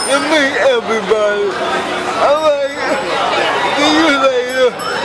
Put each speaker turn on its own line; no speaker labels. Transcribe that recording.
to meet everybody. I like to see you later.